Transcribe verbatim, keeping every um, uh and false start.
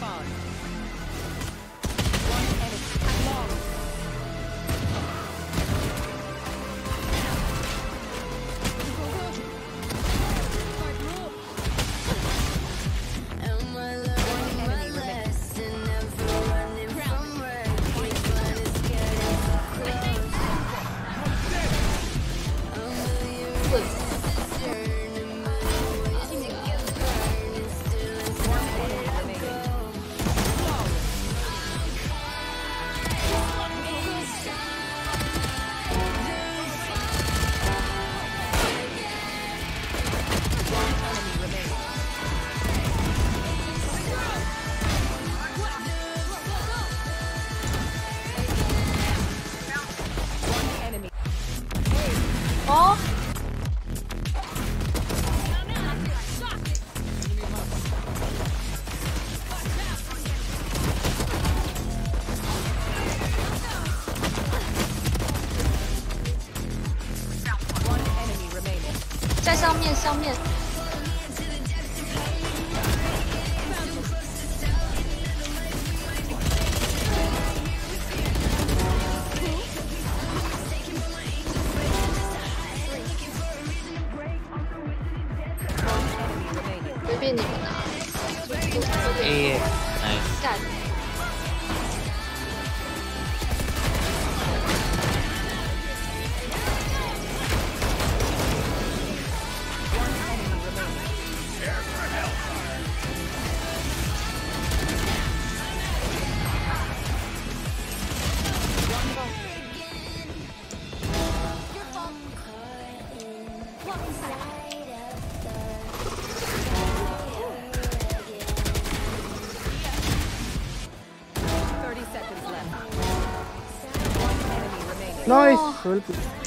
spawn. One enemy long. 어? One enemy remaining. 在上面，上面。 随便你们拿。 哎，哎， 干。 thirty seconds left. One enemy remaining. Nice.